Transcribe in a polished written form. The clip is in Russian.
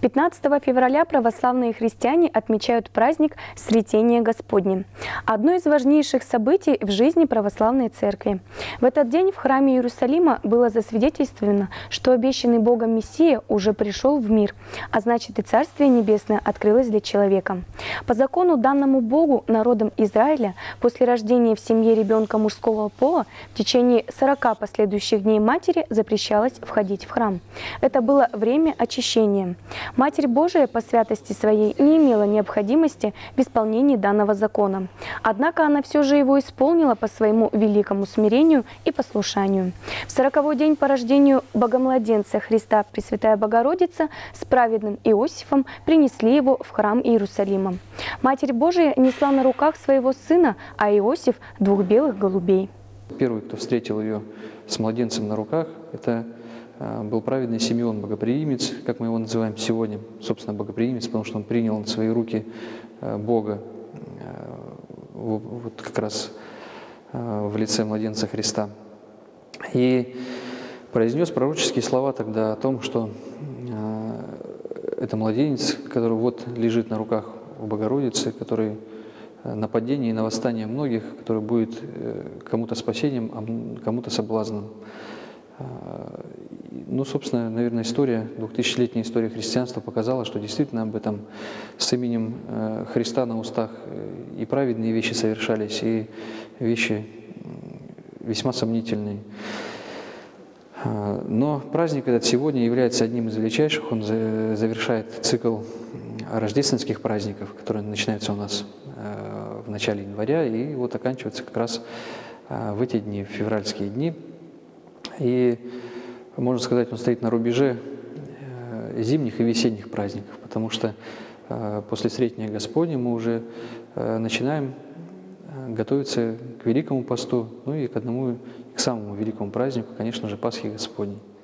15 февраля православные христиане отмечают праздник Сретения Господне. Одно из важнейших событий в жизни православной церкви. В этот день в храме Иерусалима было засвидетельствовано, что обещанный Богом Мессия уже пришел в мир, а значит и Царствие Небесное открылось для человека. По закону, данному Богу народом Израиля, после рождения в семье ребенка мужского пола в течение 40 последующих дней матери запрещалось входить в храм. Это было время очищения. Матерь Божия по святости своей не имела необходимости в исполнении данного закона. Однако она все же его исполнила по своему великому смирению и послушанию. В 40-й день по рождению Богомладенца Христа Пресвятая Богородица с праведным Иосифом принесли его в храм Иерусалима. Матерь Божия несла на руках своего сына, а Иосиф – 2 белых голубей. Первый, кто встретил ее с младенцем на руках, это был праведный Симеон, богоприимец, как мы его называем сегодня, собственно, богоприимец, потому что он принял на свои руки Бога, вот как раз в лице младенца Христа. И произнес пророческие слова тогда о том, что это младенец, который вот лежит на руках у Богородицы, который нападение и на восстание многих, который будет кому-то спасением, а кому-то соблазном. Ну, собственно, наверное, история, 2000-летняя история христианства показала, что действительно об этом с именем Христа на устах и праведные вещи совершались, и вещи весьма сомнительные. Но праздник этот сегодня является одним из величайших, он завершает цикл рождественских праздников, которые начинаются у нас в начале января, и вот оканчивается как раз в эти дни, в февральские дни. И, можно сказать, он стоит на рубеже зимних и весенних праздников, потому что после Сретения Господня мы уже начинаем готовиться к Великому посту, ну и к самому великому празднику, конечно же, Пасхи Господней.